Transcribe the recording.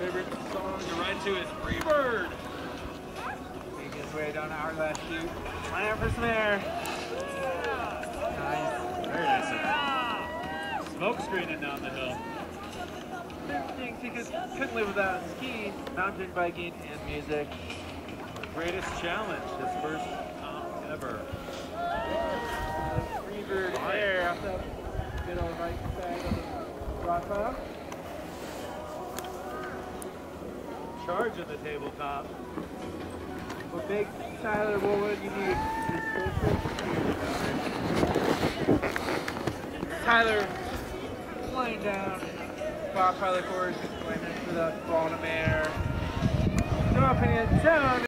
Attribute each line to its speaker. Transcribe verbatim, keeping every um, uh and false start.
Speaker 1: favorite song to ride to is Freebird.
Speaker 2: Making his way down our last chute. Line up for some air. Nice.
Speaker 1: Very nice. Smoke screening down the hill.
Speaker 2: Certain things he could, couldn't live without: skiing, mountain biking, and music.
Speaker 1: Greatest challenge, his first comp ever.
Speaker 2: Freebird air off that good old right side of the rock pile.
Speaker 1: Charge of the tabletop.
Speaker 2: What big Tyler Woolwood you need is Tyler flying down Bob Pilot course, going in for the bottom air. Dropping it down.